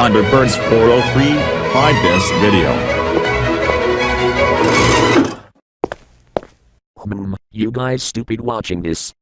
Thunderbirds403, find this video. You guys stupid watching this.